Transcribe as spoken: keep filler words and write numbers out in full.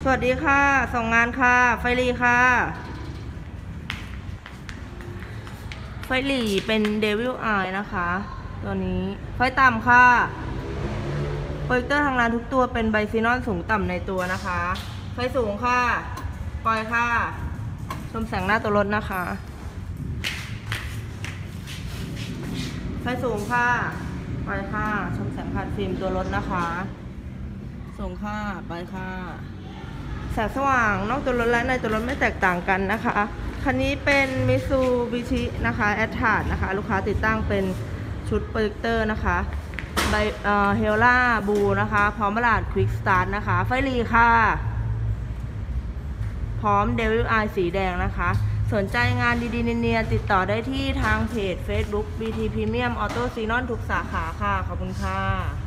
วัสดีค่ะส่งงานค่ะไฟรีค่ะไฟรีเป็นเดวิลอายนะคะตัวนี้ไฟต่ำค่ะโปรเจคเตอร์ทางร้านทุกตัวเป็นไบซีนอนสูงต่ำในตัวนะคะไฟสูงค่ะปล่อยค่ะชมแสงหน้าตัวรถนะคะไฟสูงค่ะปล่อยค่ะชมแสงผ่านฟิล์มตัวรถนะคะสูงค่ะปล่อยค่ะแสงสว่างนอกตัวรถและในตัวรถไม่แตกต่างกันนะคะคันนี้เป็นมิตซูบิชินะคะแอตทาร์ดนะคะลูกค้าติดตั้งเป็นชุดโปรเจคเตอร์นะคะไบเอ่อเฮลล่าบูนะคะพร้อมบลาดควิกสตาร์ทนะคะไฟรีค่ะพร้อมเดวิลอายสีแดงนะคะสนใจงานดีๆเนียนๆติดต่อได้ที่ทางเพจ Facebook บี ที Premium Auto Xenon ทุกสาขาค่ะขอบคุณค่ะ